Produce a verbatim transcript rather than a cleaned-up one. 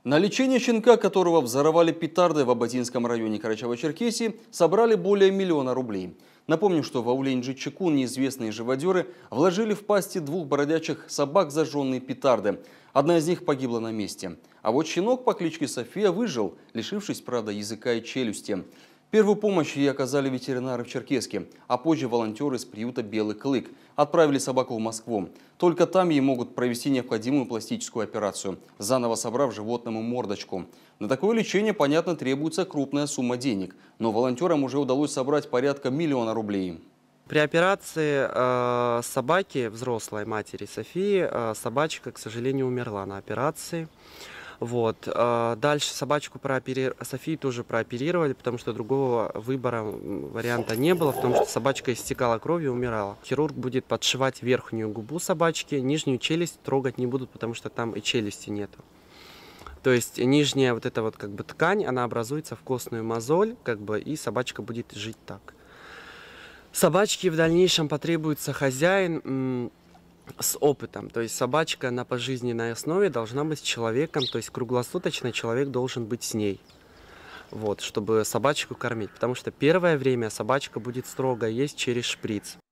На лечение щенка, которого взорвали петардой в Абатинском районе Карачаево-Черкесии, собрали более миллиона рублей. Напомню, что в ауле Инжичекун неизвестные живодеры вложили в пасти двух бродячих собак зажженные петарды. Одна из них погибла на месте. А вот щенок по кличке София выжил, лишившись, правда, языка и челюсти. Первую помощь ей оказали ветеринары в Черкесске, а позже волонтеры из приюта «Белый клык» отправили собаку в Москву. Только там ей могут провести необходимую пластическую операцию, заново собрав животному мордочку. На такое лечение, понятно, требуется крупная сумма денег, но волонтерам уже удалось собрать порядка миллиона рублей. При операции э, собаки, взрослой матери Софии, э, собачка, к сожалению, умерла на операции. Вот. Э, дальше собачку прооперировали, Софию тоже прооперировали, потому что другого выбора, варианта не было, потому что собачка истекала кровью и умирала. Хирург будет подшивать верхнюю губу собачки, нижнюю челюсть трогать не будут, потому что там и челюсти нету. То есть нижняя вот эта вот как бы ткань, она образуется в костную мозоль, как бы, и собачка будет жить так. Собачке в дальнейшем потребуется хозяин с опытом. То есть собачка на пожизненной основе должна быть с человеком, то есть круглосуточно человек должен быть с ней. Вот, чтобы собачку кормить. Потому что первое время собачка будет строго есть через шприц.